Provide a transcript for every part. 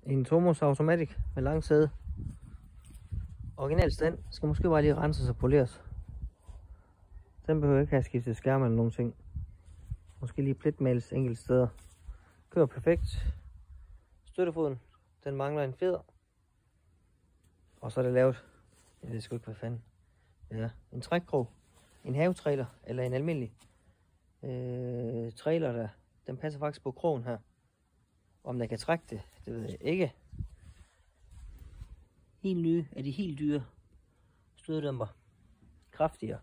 En Tomos Automatic med lang sæde. Original stand. Skal måske bare lige renses og poleres. Den behøver ikke have skiftet skærm eller nogen ting. Måske lige pletmales enkelte steder. Kører perfekt. Støttefoden, den mangler en fjeder. Og så er det lavet, jeg ved sgu ikke hvad fanden. Ja, en trækkrog, en havetrailer eller en almindelig trailer der. Den passer faktisk på krogen her. Om der kan trække det, det ved jeg ikke. Helt nye er de helt dyre støddæmper. Kraftigere.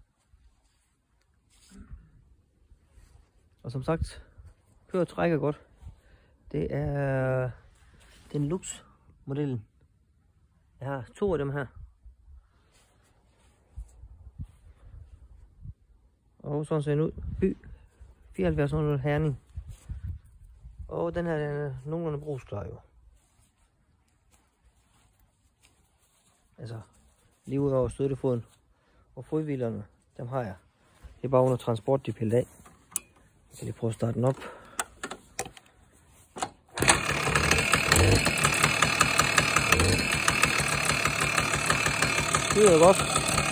Og som sagt, kører og trækker godt. Det er den Lux modellen. Jeg har 2 af dem her. Og sådan ser den ud. By 7400 Herning. Og den her den er nogenlunde brugsklar jo. Altså lige ud over støttefoden og fodhvilerne, dem har jeg. Det er bare under transport, de pillet af. Jeg kan lige prøve at starte den op. Det er godt.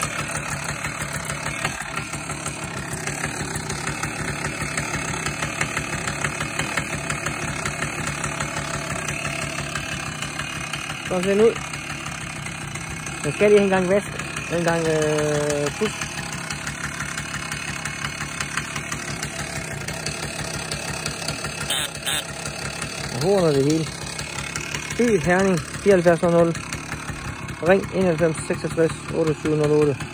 Sådan ser den ud. Den skal lige en gang vask, en gang pus. Og horner det hele. By Herning 7400. Ring 91 66 8708.